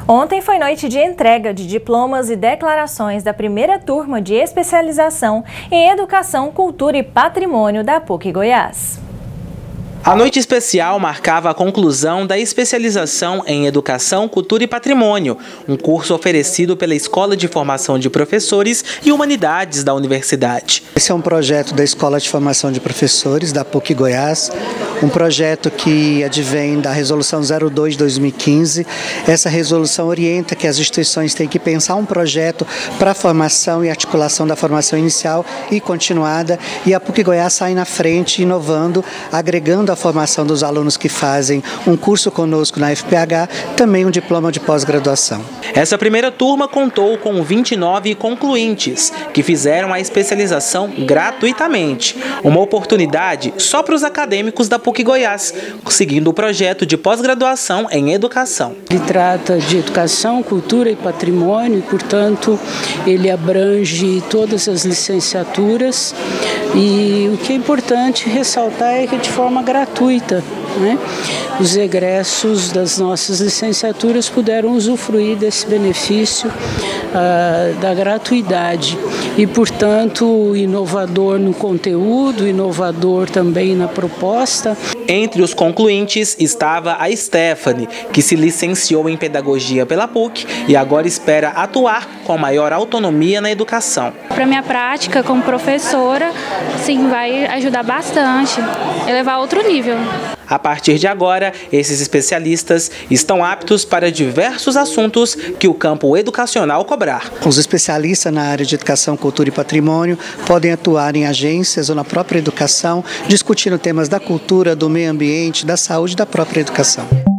Ontem foi noite de entrega de diplomas e declarações da primeira turma de especialização em Educação, Cultura e Patrimônio da PUC Goiás. A noite especial marcava a conclusão da especialização em Educação, Cultura e Patrimônio, um curso oferecido pela Escola de Formação de Professores e Humanidades da Universidade. Esse é um projeto da Escola de Formação de Professores da PUC Goiás, um projeto que advém da Resolução 02 de 2015. Essa resolução orienta que as instituições têm que pensar um projeto para a formação e articulação da formação inicial e continuada, e a PUC Goiás sai na frente, inovando, agregando a formação dos alunos que fazem um curso conosco na FPH, também um diploma de pós-graduação. Essa primeira turma contou com 29 concluintes, que fizeram a especialização gratuitamente. Uma oportunidade só para os acadêmicos da PUC Goiás, seguindo o projeto de pós-graduação em Educação. Ele trata de Educação, Cultura e Patrimônio e, portanto, ele abrange todas as licenciaturas. E o que é importante ressaltar é que de forma gratuita, né? Os egressos das nossas licenciaturas puderam usufruir desse benefício da gratuidade e, portanto, inovador no conteúdo, inovador também na proposta. Entre os concluintes estava a Stephanie, que se licenciou em Pedagogia pela PUC e agora espera atuar com maior autonomia na educação. Para minha prática como professora, sim, vai ajudar bastante, elevar outro nível. A partir de agora, esses especialistas estão aptos para diversos assuntos que o campo educacional cobrar. Os especialistas na área de Educação, Cultura e Patrimônio podem atuar em agências ou na própria educação, discutindo temas da cultura, do meio ambiente, da saúde e da própria educação.